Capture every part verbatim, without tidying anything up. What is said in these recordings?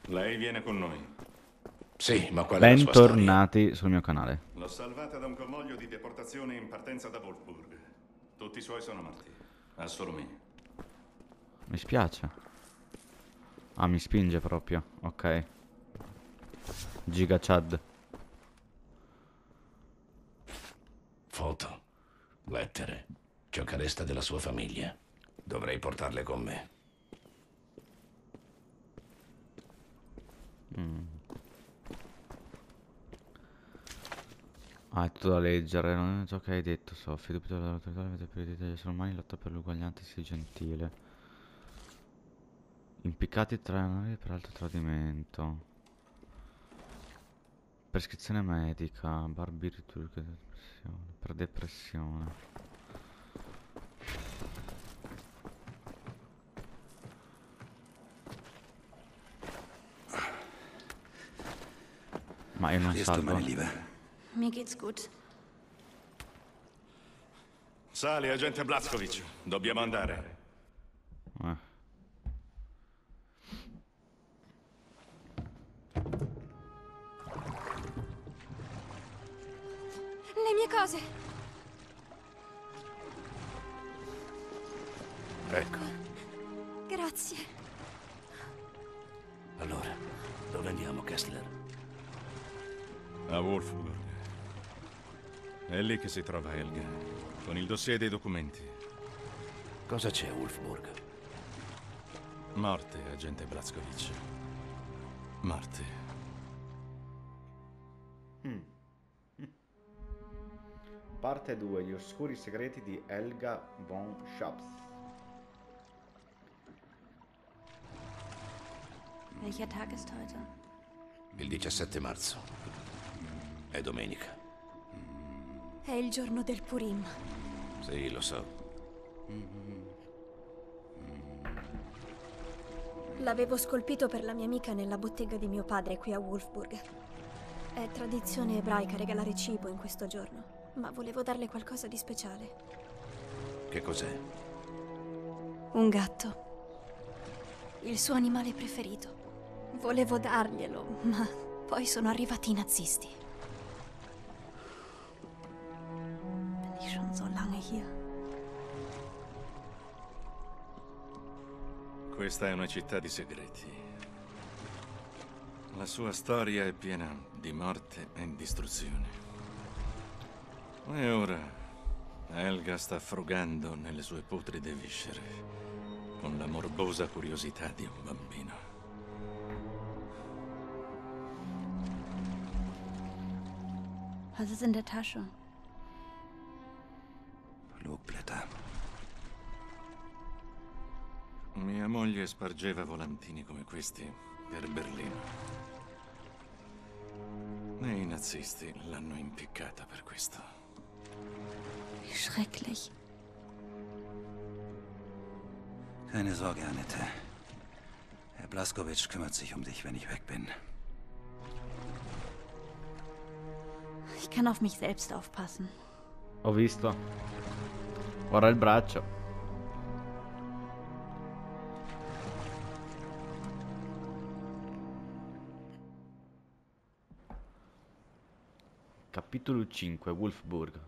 Lei viene con noi. Sì, ma qual è la sua storia? Bentornati sul mio canale. L'ho salvata da un convoglio di deportazione in partenza da Wolfsburg. Tutti i suoi sono morti. Ha solo me. Mi spiace. Ah, mi spinge proprio. Ok. Giga Chad. Foto, lettere, ciò che resta della sua famiglia. Dovrei portarle con me. Mm. Ah, è tutto da leggere. Non è ciò che hai detto, Sofì. Dubito dell'autorità, avete più di degli esseri umani, lotta per l'uguaglianza, sii gentile. Impiccati tra noi per altro tradimento. Prescrizione medica, barbiturica, depressione, per depressione. Ma io non Hier ist du, salvo. meine Liebe. Mir geht's gut. Sali, agente Blazkowicz. Dobbiamo andare. Eh. Le mie cose. Ecco, Grazie. allora, dove andiamo, Kessler? A Wolfsburg. È lì che si trova Helga, con il dossier dei documenti. Cosa c'è a Wolfsburg? Morte, agente Blazkowicz. Morte. Parte due. Gli oscuri segreti di Helga von Schaps. Welcher Tag ist heute? Il diciassette marzo. È domenica. È il giorno del Purim. Sì, lo so. L'avevo scolpito per la mia amica nella bottega di mio padre qui a Wolfsburg. È tradizione ebraica regalare cibo in questo giorno, ma volevo darle qualcosa di speciale. Che cos'è? Un gatto. Il suo animale preferito. Volevo darglielo, ma poi sono arrivati i nazisti. Bin ich schon so lange hier? Questa è una città di segreti. La sua storia è piena di morte e distruzione. E ora Helga sta frugando nelle sue putride viscere, con la morbosa curiosità di un bambino. Was ist in der Tasche? Flugblätter. Mia moglie spargeva volantini come questi per Berlino. E i nazisti l'hanno impiccata per questo. Wie schrecklich. Keine Sorge, Annette. Herr Blazkowicz kümmert sich um dich, wenn ich weg bin. Ich kann auf mich selbst aufpassen. Ho visto. Ora il braccio. Capitolo cinque. Wolfsburg.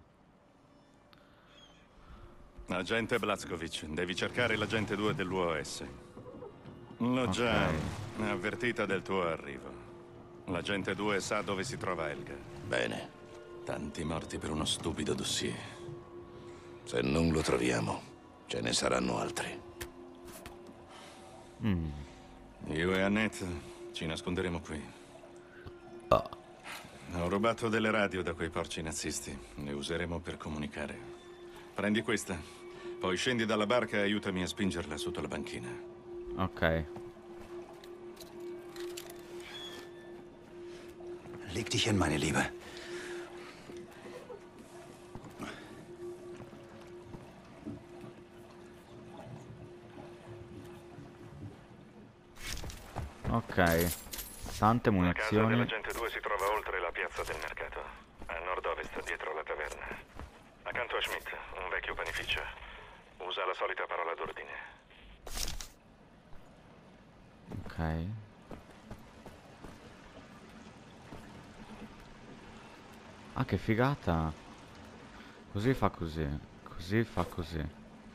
Agente Blazkowicz, devi cercare l'agente due dell'U O S. L'ho già avvertita del tuo arrivo. L'agente due sa dove si trova Helga. Bene, Tanti morti per uno stupido dossier. se non lo troviamo, ce ne saranno altri. Mm. Io e Annette ci nasconderemo qui. Ho rubato delle radio da quei porci nazisti. Le useremo per comunicare. Prendi questa. Poi scendi dalla barca e aiutami a spingerla sotto la banchina. Ok. Leg dich hin, meine Liebe. Ok. Tante La casa munizioni. dell'agente due si trova oltre la piazza del mercato, a nord-ovest dietro la taverna. Accanto a Schmidt, un vecchio panificio. Usa la solita parola d'ordine. Ok. Ah, che figata. Così fa così. Così fa così.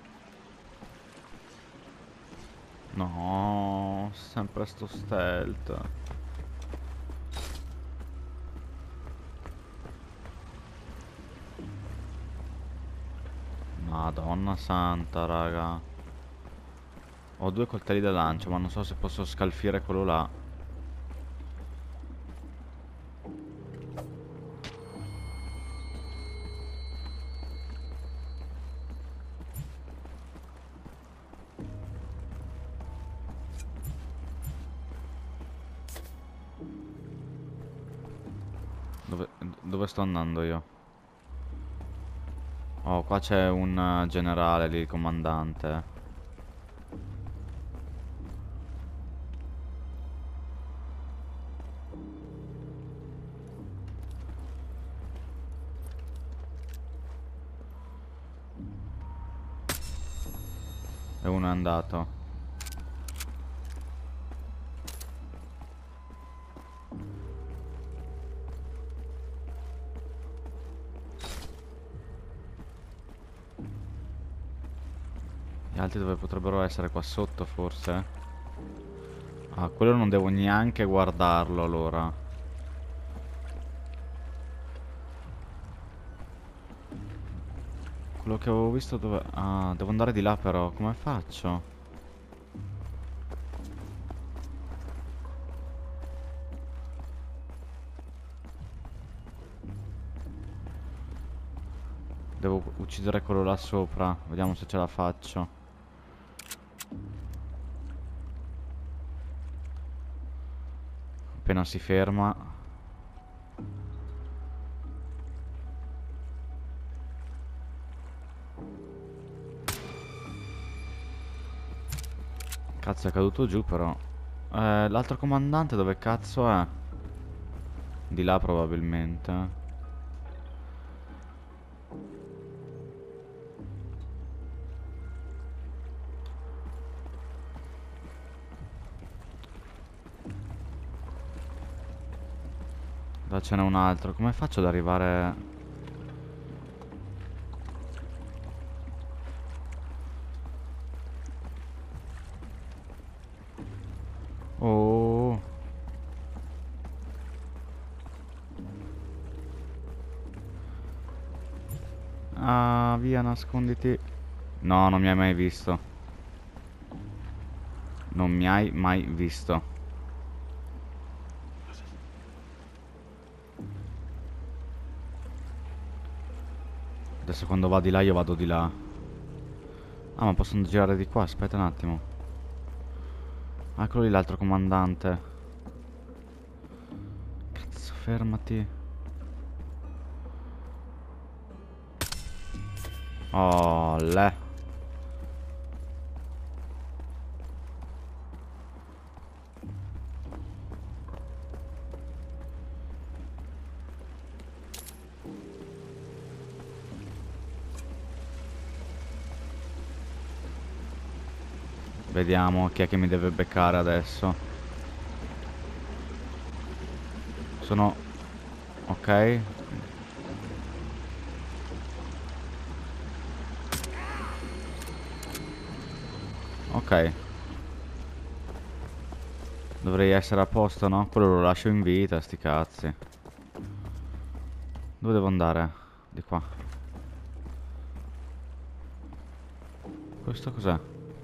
No, sempre sto stealth. Madonna santa, raga. Ho due coltelli da lancio, ma non so se posso scalfire quello là. Dove, dove sto andando io? Oh, qua c'è un eh, generale lì, il comandante. E uno è andato. Gli altri dove potrebbero essere? Qua sotto forse? Ah, quello non devo neanche guardarlo allora. Quello che avevo visto dove... Ah, devo andare di là però. Come faccio? Devo uccidere quello là sopra. Vediamo se ce la faccio. Appena si ferma. Cazzo, è caduto giù però. Eh, l'altro comandante dove cazzo è? Di là probabilmente. Là ce n'è un altro. Come faccio ad arrivare? Oh. Ah, via, nasconditi. No, non mi hai mai visto. Non mi hai mai visto. Adesso quando va di là io vado di là. Ah, ma possono girare di qua, aspetta un attimo. Ah, quello lì l'altro comandante. Cazzo, fermati. Oh, le. Vediamo chi è che mi deve beccare adesso. Sono... Ok. Ok. Dovrei essere a posto, no? Quello lo lascio in vita, sti cazzi. Dove devo andare? Di qua. Questo cos'è?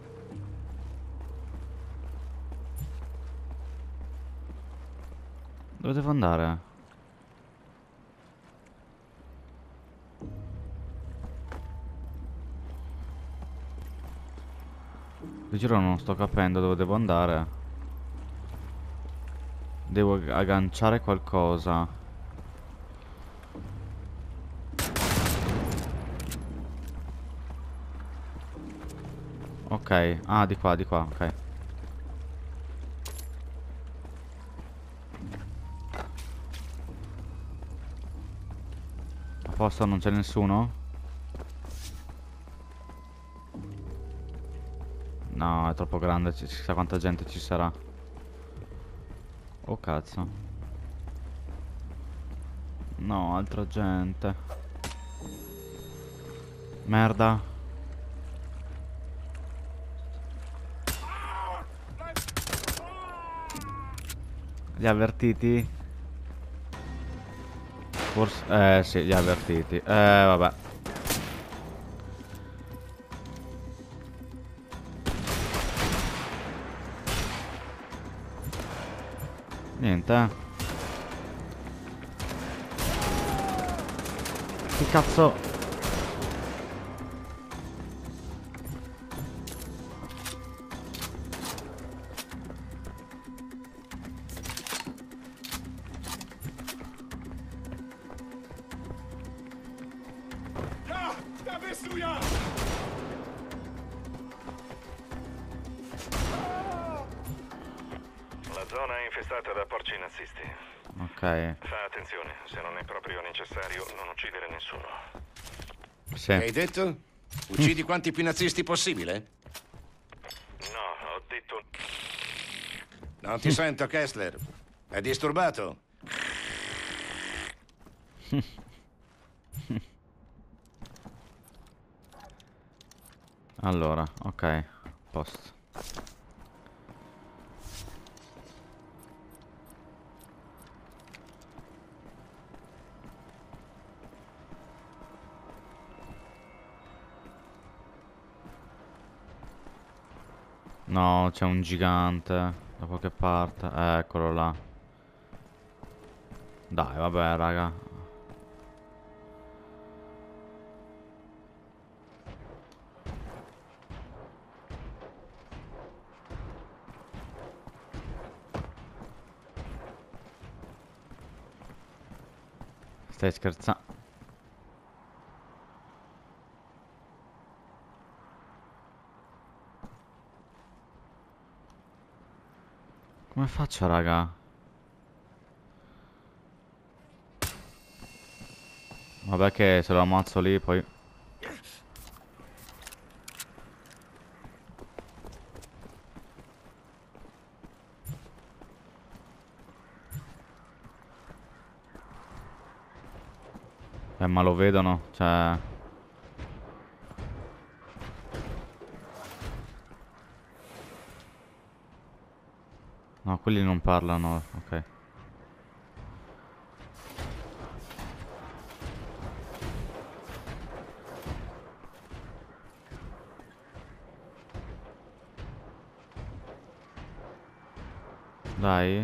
Dove devo andare? Di giro non sto capendo dove devo andare. Devo ag- agganciare qualcosa. Ok. Ah, di qua, di qua, ok. A posto, non c'è nessuno? No, è troppo grande, ci- chissà quanta gente ci sarà. Oh cazzo. No, altra gente. Merda. Li ha avvertiti? Forse... Eh sì, li ha avvertiti. Eh vabbè. Niente, eh. Che cazzo? La zona è infestata da porci nazisti. Ok. Fa attenzione, se non è proprio necessario, non uccidere nessuno. Sì. Hai detto? Uccidi quanti più nazisti possibile? No, ho detto... Non ti sento, Kessler. È disturbato? Allora, ok. Posto. No, c'è un gigante da qualche parte. Eh, eccolo là. Dai, vabbè, raga. Stai scherzando? Come faccio, raga? Vabbè che se lo ammazzo lì poi... Eh, ma lo vedono, cioè... No, quelli non parlano, ok. Dai.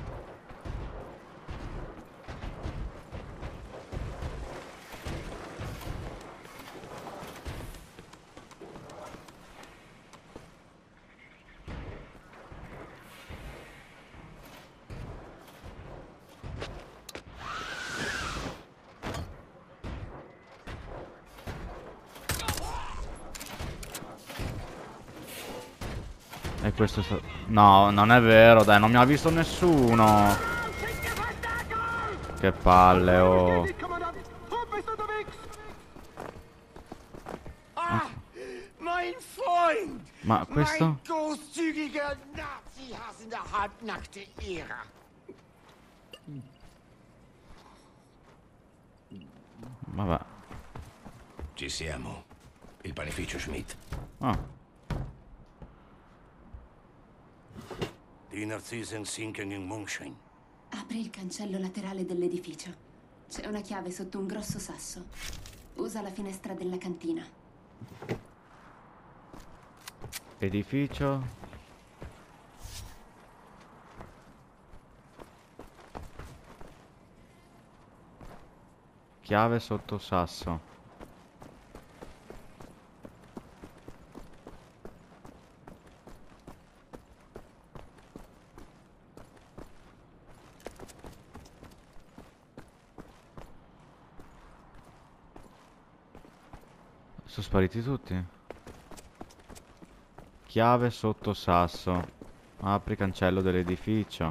E questo sta... No, non è vero, dai, non mi ha visto nessuno. Che palle, oh. Ah, mein Freund! Ma questo? Mein großzügiger nazi-hassender halbnackte Ära. Vabbè. Ci siamo. Il panificio Schmidt. Ah. Die Narzissen sinken in Mondschein. Apri il cancello laterale dell'edificio. C'è una chiave sotto un grosso sasso. Usa la finestra della cantina. Edificio. Chiave sotto sasso. Sono spariti tutti. Chiave sotto sasso. Apri cancello dell'edificio.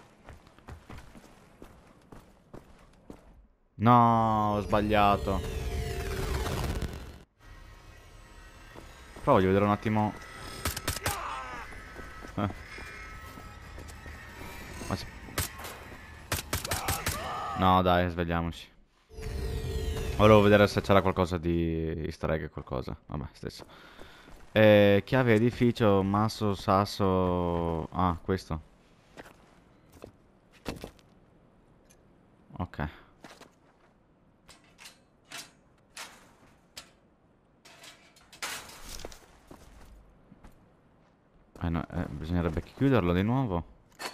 No, ho sbagliato. Però voglio vedere un attimo. Eh. Ma si... No, dai, svegliamoci. Volevo vedere se c'era qualcosa di easter egg, qualcosa. Vabbè, stesso. Eh, chiave edificio, masso, sasso... Ah, questo. Ok. Eh no, eh, bisognerebbe chiuderlo di nuovo.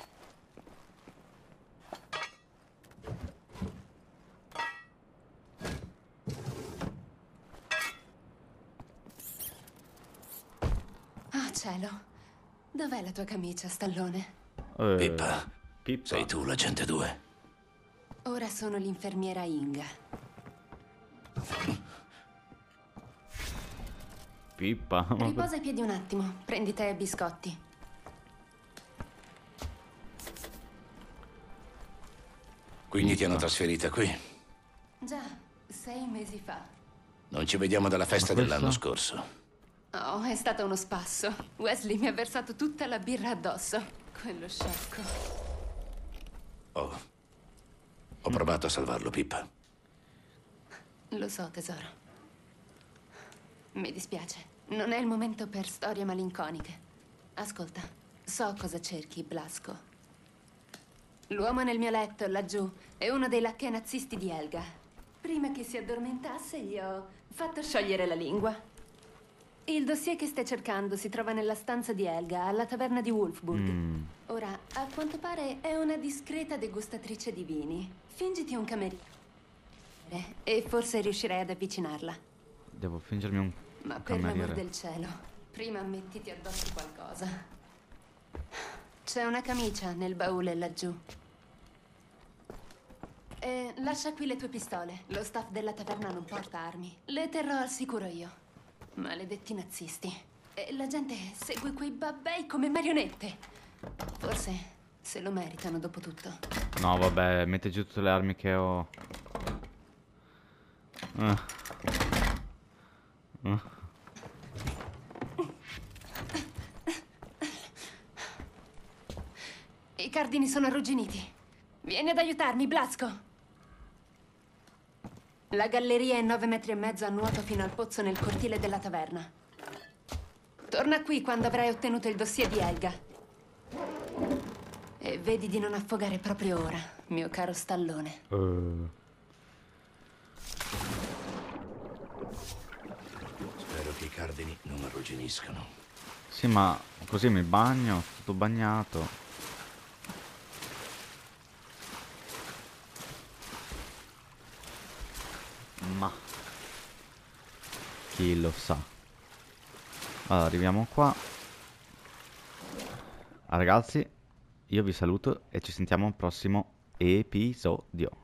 Oh cielo, dov'è la tua camicia, stallone? Eh, Pippa, Pippa. sei tu l'agente due? Ora sono l'infermiera Inga. Pippa. Riposa i piedi un attimo, prendi tè e biscotti. Quindi ti hanno trasferita qui? Già, sei mesi fa. Non ci vediamo dalla festa Ma questo? dell'anno scorso. Oh, è stato uno spasso. Wesley mi ha versato tutta la birra addosso. Quello sciocco. Oh. Ho provato a salvarlo, Pippa. Lo so, tesoro. Mi dispiace. Non è il momento per storie malinconiche. Ascolta, so cosa cerchi, Blasco. L'uomo nel mio letto, laggiù, è uno dei lacchè nazisti di Helga. Prima che si addormentasse, gli ho fatto sciogliere la lingua. Il dossier che stai cercando si trova nella stanza di Helga, alla taverna di Wolfburg. Mm. Ora, a quanto pare, è una discreta degustatrice di vini. Fingiti un cameriere e forse riuscirai ad avvicinarla. Devo fingermi un Ma per l'amor cameriere. del cielo, prima mettiti addosso qualcosa. C'è una camicia nel baule laggiù. E lascia qui le tue pistole. Lo staff della taverna non porta armi. Le terrò al sicuro io. Maledetti nazisti. E la gente segue quei babbei come marionette. Forse se lo meritano dopo tutto. No, vabbè, metti giù tutte le armi che ho. Ah. Ah. I cardini sono arrugginiti. Vieni ad aiutarmi, Blasco. La galleria è nove metri e mezzo a nuoto fino al pozzo nel cortile della taverna. Torna qui quando avrai ottenuto il dossier di Helga. E vedi di non affogare proprio ora, mio caro stallone. Uh. Spero che i cardini non arrugginiscano. Sì, ma così mi bagno, tutto bagnato. Ma chi lo sa. Allora, arriviamo qua. Ah, ragazzi, io vi saluto e ci sentiamo al prossimo episodio.